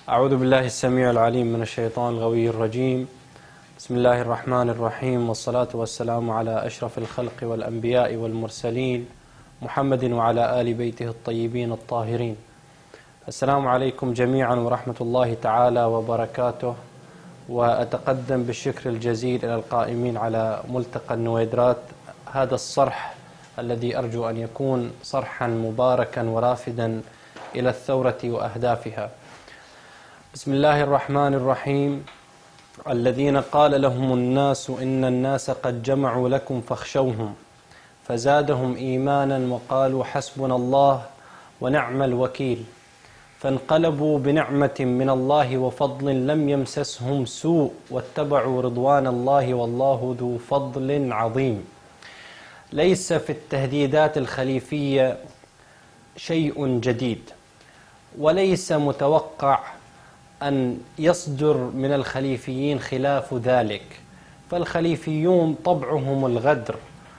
أعوذ بالله السميع العليم من الشيطان الغوي الرجيم. بسم الله الرحمن الرحيم، والصلاة والسلام على أشرف الخلق والأنبياء والمرسلين محمد وعلى آل بيته الطيبين الطاهرين. السلام عليكم جميعا ورحمة الله تعالى وبركاته، وأتقدم بالشكر الجزيل إلى القائمين على ملتقى النويدرات، هذا الصرح الذي أرجو أن يكون صرحا مباركا ورافدا إلى الثورة وأهدافها. بسم الله الرحمن الرحيم. الذين قال لهم الناس إن الناس قد جمعوا لكم فاخشوهم فزادهم إيمانا وقالوا حسبنا الله ونعم الوكيل، فانقلبوا بنعمة من الله وفضل لم يمسسهم سوء واتبعوا رضوان الله والله ذو فضل عظيم. ليس في التهديدات الخليفية شيء جديد، وليس متوقع أن يصدر من الخليفيين خلاف ذلك، فالخليفيون طبعهم الغدر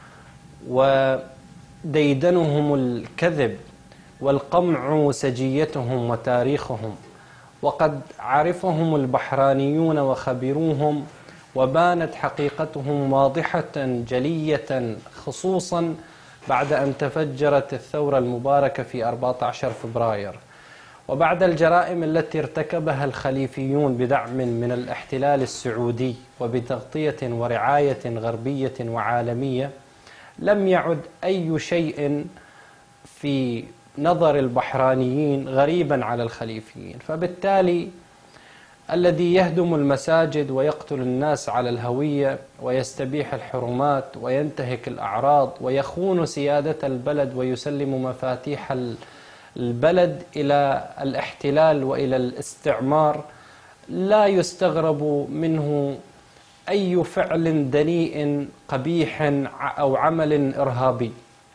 وديدنهم الكذب والقمع سجيتهم وتاريخهم، وقد عرفهم البحرانيون وخبروهم، وبانت حقيقتهم واضحة جلية، خصوصا بعد أن تفجرت الثورة المباركة في 14 فبراير، وبعد الجرائم التي ارتكبها الخليفيون بدعم من الاحتلال السعودي وبتغطية ورعاية غربية وعالمية. لم يعد أي شيء في نظر البحرانيين غريبا على الخليفيين، فبالتالي الذي يهدم المساجد ويقتل الناس على الهوية ويستبيح الحرمات وينتهك الأعراض ويخون سيادة البلد ويسلم مفاتيح البلد إلى الاحتلال وإلى الاستعمار، لا يستغرب منه أي فعل دنيء قبيح أو عمل إرهابي.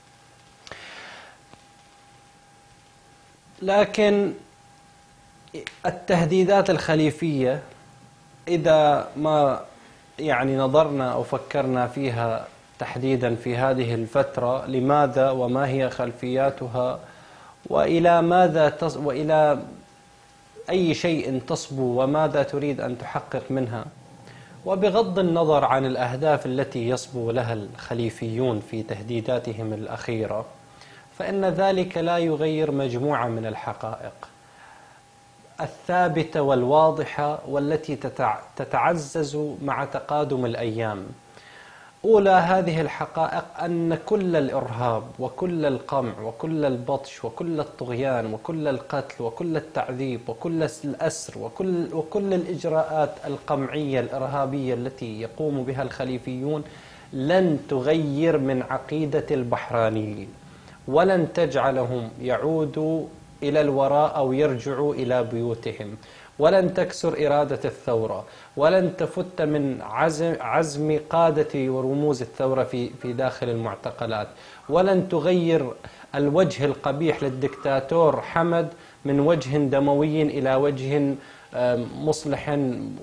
لكن التهديدات الخليفية إذا ما نظرنا أو فكرنا فيها تحديدا في هذه الفترة، لماذا وما هي خلفياتها وإلى ماذا وإلى أي شيء تصبو وماذا تريد أن تحقق منها، وبغض النظر عن الأهداف التي يصبو لها الخليفيون في تهديداتهم الأخيرة، فإن ذلك لا يغير مجموعة من الحقائق الثابتة والواضحة والتي تتعزز مع تقادم الأيام. أولى هذه الحقائق أن كل الإرهاب وكل القمع وكل البطش وكل الطغيان وكل القتل وكل التعذيب وكل الأسر وكل الإجراءات القمعية الإرهابية التي يقوم بها الخليفيون لن تغير من عقيدة البحرانيين، ولن تجعلهم يعودوا إلى الوراء أو يرجعوا إلى بيوتهم، ولن تكسر إرادة الثورة، ولن تفت من عزم قادة ورموز الثورة في داخل المعتقلات، ولن تغير الوجه القبيح للدكتاتور حمد من وجه دموي إلى وجه مصلح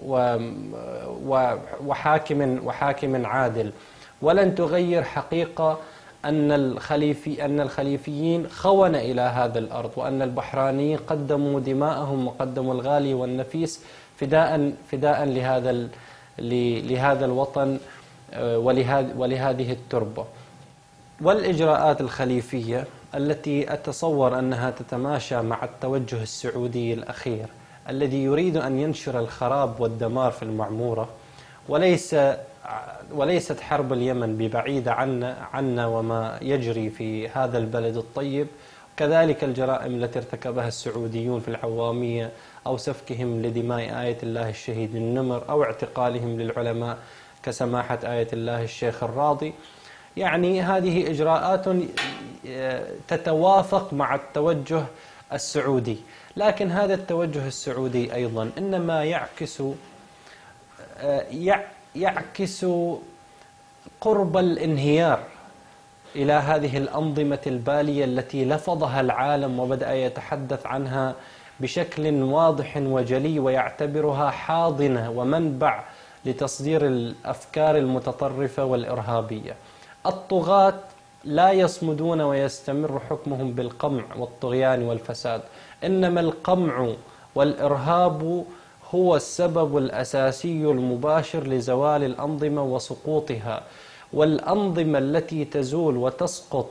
وحاكم عادل، ولن تغير حقيقة أن الخليفيين خون إلى هذا الأرض، وأن البحرانيين قدموا دماءهم وقدموا الغالي والنفيس فداء لهذا الوطن ولهذه التربة. والإجراءات الخليفية التي أتصور أنها تتماشى مع التوجه السعودي الأخير الذي يريد أن ينشر الخراب والدمار في المعمورة، وليست حرب اليمن ببعيدة عنا وما يجري في هذا البلد الطيب، كذلك الجرائم التي ارتكبها السعوديون في العوامية أو سفكهم لدماء آية الله الشهيد النمر أو اعتقالهم للعلماء كسماحة آية الله الشيخ الراضي. هذه إجراءات تتوافق مع التوجه السعودي، لكن هذا التوجه السعودي أيضا إنما يعكس قرب الانهيار إلى هذه الأنظمة البالية التي لفظها العالم وبدأ يتحدث عنها بشكل واضح وجلي، ويعتبرها حاضنة ومنبع لتصدير الأفكار المتطرفة والإرهابية. الطغاة لا يصمدون ويستمر حكمهم بالقمع والطغيان والفساد، إنما القمع والإرهاب هو السبب الأساسي المباشر لزوال الأنظمة وسقوطها. والأنظمة التي تزول وتسقط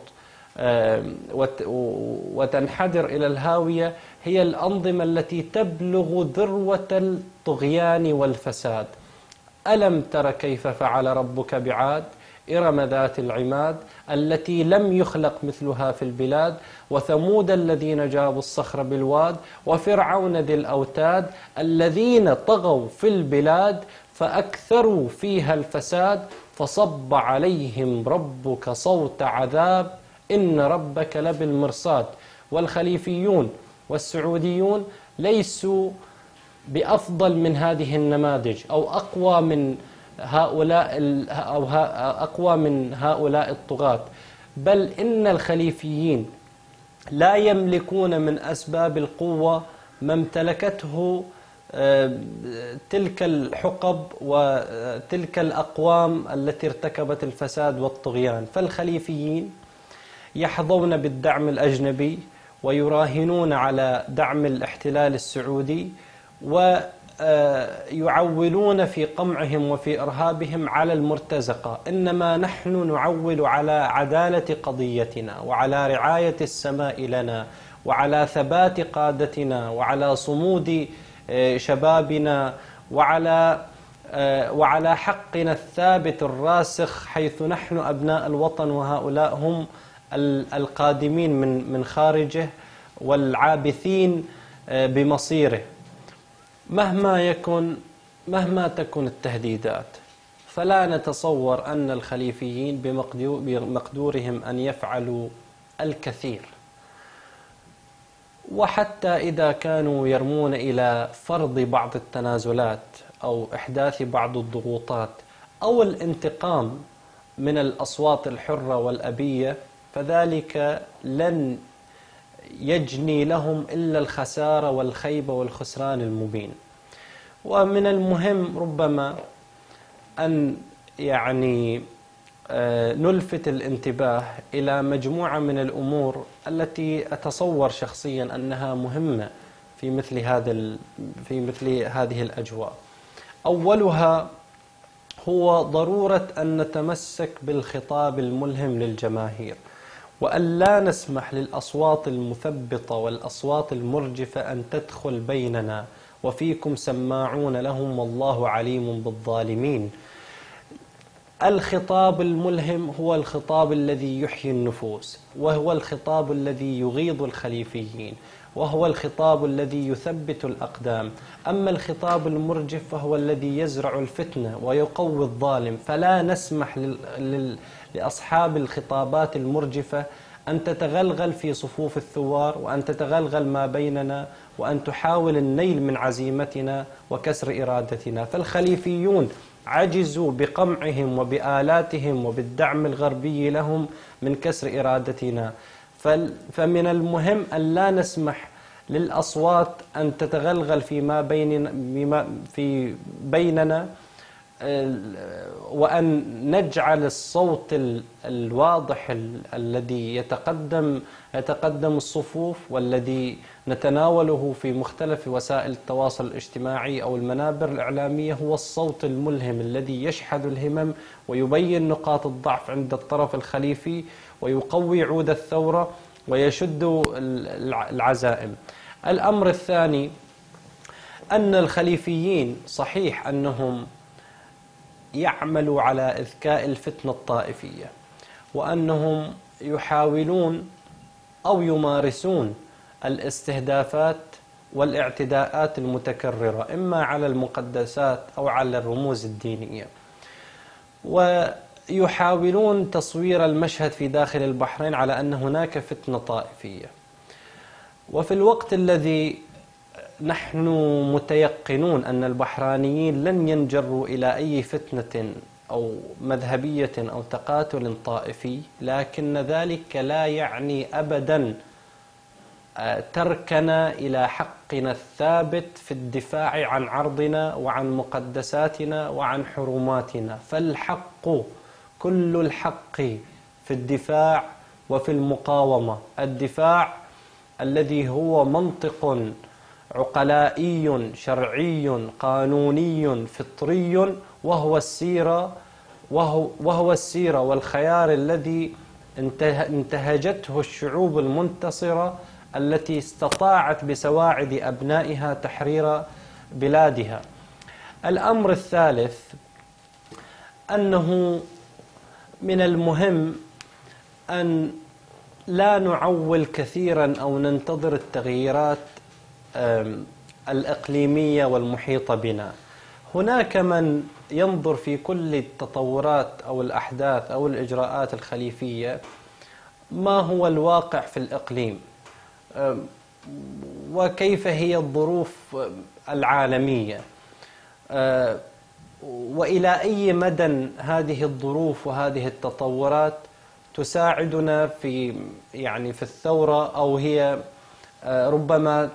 وتنحدر إلى الهاوية هي الأنظمة التي تبلغ ذروة الطغيان والفساد. ألم تر كيف فعل ربك بعاد إرم ذات العماد التي لم يخلق مثلها في البلاد، وثمود الذين جابوا الصخر بالواد، وفرعون ذي الأوتاد الذين طغوا في البلاد فأكثروا فيها الفساد فصب عليهم ربك صوت عذاب إن ربك لبالمرصاد. والخليفيون والسعوديون ليسوا بأفضل من هذه النماذج أو أقوى من هؤلاء الطغاة، بل إن الخليفيين لا يملكون من أسباب القوة ما امتلكته تلك الحقب وتلك الأقوام التي ارتكبت الفساد والطغيان. فالخليفيين يحظون بالدعم الأجنبي ويراهنون على دعم الاحتلال السعودي، ويعولون في قمعهم وفي إرهابهم على المرتزقة، إنما نحن نعول على عدالة قضيتنا وعلى رعاية السماء لنا وعلى ثبات قادتنا وعلى صمود شبابنا وعلى حقنا الثابت الراسخ، حيث نحن أبناء الوطن وهؤلاء هم القادمين من خارجه والعابثين بمصيره. مهما تكن التهديدات، فلا نتصور أن الخليفيين بمقدورهم أن يفعلوا الكثير. وحتى إذا كانوا يرمون إلى فرض بعض التنازلات أو إحداث بعض الضغوطات أو الانتقام من الأصوات الحرة والأبية، فذلك لن يجني لهم إلا الخسارة والخيبة والخسران المبين. ومن المهم ربما أن نلفت الانتباه إلى مجموعة من الأمور التي أتصور شخصيا أنها مهمة في مثل هذه الأجواء. أولها هو ضرورة أن نتمسك بالخطاب الملهم للجماهير، وأن لا نسمح للأصوات المثبطة والأصوات المرجفة أن تدخل بيننا. وفيكم سماعون لهم والله عليم بالظالمين. الخطاب الملهم هو الخطاب الذي يحيي النفوس، وهو الخطاب الذي يغيظ الخليفيين، وهو الخطاب الذي يثبت الأقدام. أما الخطاب المرجف فهو الذي يزرع الفتنة ويقوي الظالم. فلا نسمح لأصحاب الخطابات المرجفة أن تتغلغل في صفوف الثوار، وأن تتغلغل ما بيننا، وأن تحاول النيل من عزيمتنا وكسر إرادتنا. فالخليفيون عجزوا بقمعهم وبآلاتهم وبالدعم الغربي لهم من كسر إرادتنا. فمن المهم أن لا نسمح للأصوات أن تتغلغل في بيننا، وأن نجعل الصوت الواضح الذي يتقدم الصفوف والذي نتناوله في مختلف وسائل التواصل الاجتماعي أو المنابر الإعلامية هو الصوت الملهم الذي يشحذ الهمم ويبين نقاط الضعف عند الطرف الخليفي ويقوي عود الثورة ويشد العزائم. الأمر الثاني أن الخليفيين صحيح أنهم يعملوا على إذكاء الفتنة الطائفية، وأنهم يحاولون أو يمارسون الاستهدافات والاعتداءات المتكررة إما على المقدسات أو على الرموز الدينية، ويحاولون تصوير المشهد في داخل البحرين على أن هناك فتنة طائفية. وفي الوقت الذي نحن متيقنون أن البحرانيين لن ينجروا إلى أي فتنة أو مذهبية أو تقاتل طائفي، لكن ذلك لا يعني أبدا تركنا إلى حقنا الثابت في الدفاع عن عرضنا وعن مقدساتنا وعن حرماتنا. فالحق كل الحق في الدفاع وفي المقاومة. الدفاع الذي هو منطق عقلائي شرعي قانوني فطري، وهو السيرة والخيار الذي انتهجته الشعوب المنتصرة التي استطاعت بسواعد أبنائها تحرير بلادها. الأمر الثالث أنه من المهم أن لا نعول كثيرا أو ننتظر التغييرات الإقليمية والمحيطة بنا. هناك من ينظر في كل التطورات أو الأحداث أو الإجراءات الخليفية ما هو الواقع في الإقليم، وكيف هي الظروف العالمية، وإلى أي مدى هذه الظروف وهذه التطورات تساعدنا في الثورة، أو هي ربما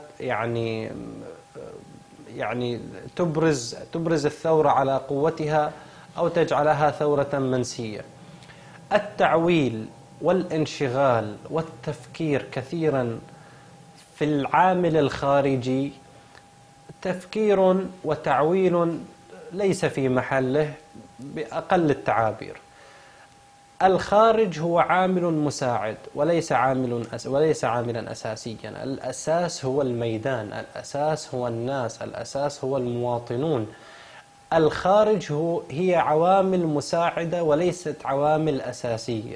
تبرز الثورة على قوتها أو تجعلها ثورة منسية. التعويل والانشغال والتفكير كثيرا في العامل الخارجي تفكير وتعويل ليس في محله بأقل التعابير. الخارج هو عامل مساعد وليس عاملا أساسيا. الأساس هو الميدان، الأساس هو الناس، الأساس هو المواطنون. الخارج هي عوامل مساعدة وليست عوامل أساسية.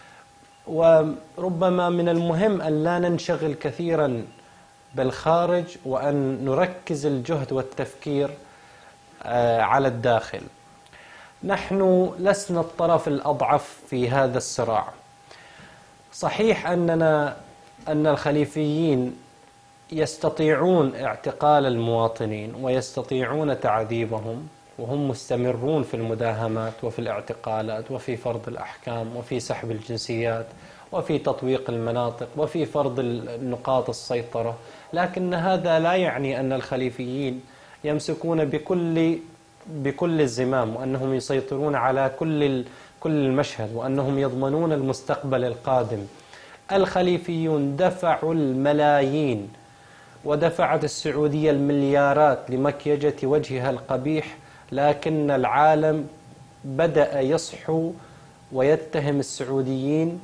وربما من المهم أن لا ننشغل كثيرا بالخارج وأن نركز الجهد والتفكير على الداخل. نحن لسنا الطرف الأضعف في هذا الصراع. صحيح أن الخليفيين يستطيعون اعتقال المواطنين ويستطيعون تعذيبهم، وهم مستمرون في المداهمات وفي الاعتقالات وفي فرض الأحكام وفي سحب الجنسيات وفي تطويق المناطق وفي فرض نقاط السيطرة. لكن هذا لا يعني أن الخليفيين يمسكون بكل الزمام، وأنهم يسيطرون على كل المشهد، وأنهم يضمنون المستقبل القادم. الخليفيون دفعوا الملايين ودفعت السعودية المليارات لمكيجة وجهها القبيح، لكن العالم بدأ يصحو ويتهم السعوديين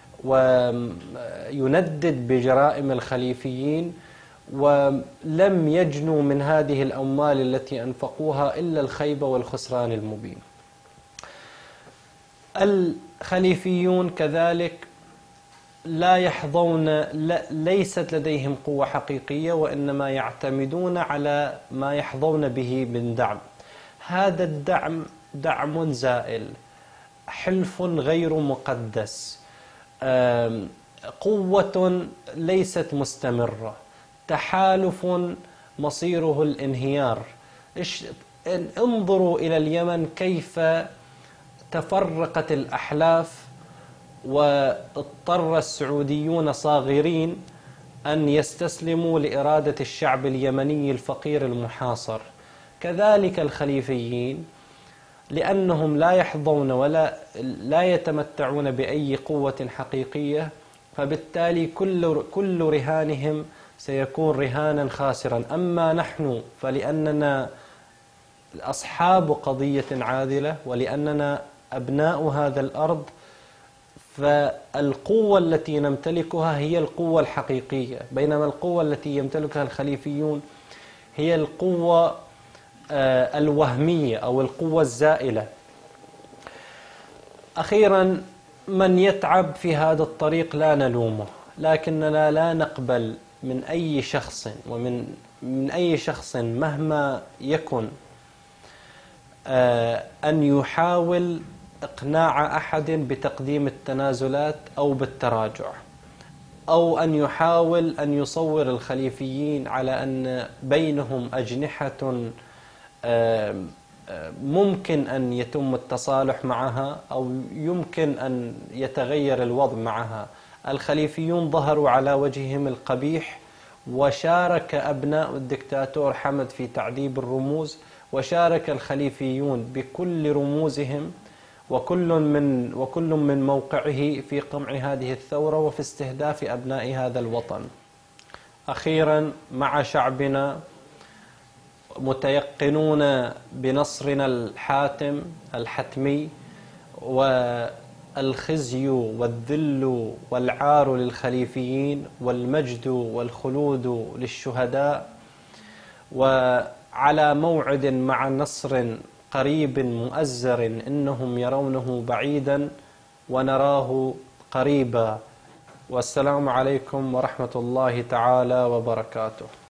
ويندد بجرائم الخليفيين، ولم يجنوا من هذه الأموال التي أنفقوها إلا الخيبة والخسران المبين. الخليفيون كذلك ليست لديهم قوة حقيقية، وإنما يعتمدون على ما يحظون به من دعم. هذا الدعم دعم زائل، حلف غير مقدس، قوة ليست مستمرة، تحالف مصيره الانهيار. انظروا إلى اليمن كيف تفرقت الأحلاف، واضطر السعوديون صاغرين أن يستسلموا لإرادة الشعب اليمني الفقير المحاصر. كذلك الخليفيين لأنهم لا يحظون ولا يتمتعون بأي قوة حقيقية، فبالتالي كل رهانهم سيكون رهانا خاسرا. أما نحن فلأننا أصحاب قضية عادلة، ولأننا أبناء هذا الأرض، فالقوة التي نمتلكها هي القوة الحقيقية، بينما القوة التي يمتلكها الخليفيون هي القوة الوهمية أو القوة الزائلة. أخيرا، من يتعب في هذا الطريق لا نلومه، لكننا لا نقبل من أي شخص ومن أي شخص مهما يكن أن يحاول إقناع أحد بتقديم التنازلات أو بالتراجع، أو أن يحاول أن يصور الخليفيين على أن بينهم أجنحة ممكن أن يتم التصالح معها أو يمكن أن يتغير الوضع معها. الخليفيون ظهروا على وجههم القبيح، وشارك أبناء الدكتاتور حمد في تعذيب الرموز، وشارك الخليفيون بكل رموزهم، وكل من موقعه في قمع هذه الثورة وفي استهداف أبناء هذا الوطن. أخيرا مع شعبنا متيقنون بنصرنا الحاتم الحتمي، والخزي والذل والعار للخليفيين والمجد والخلود للشهداء، وعلى موعد مع نصر قريب مؤزر إنهم يرونه بعيدا ونراه قريبا. والسلام عليكم ورحمة الله تعالى وبركاته.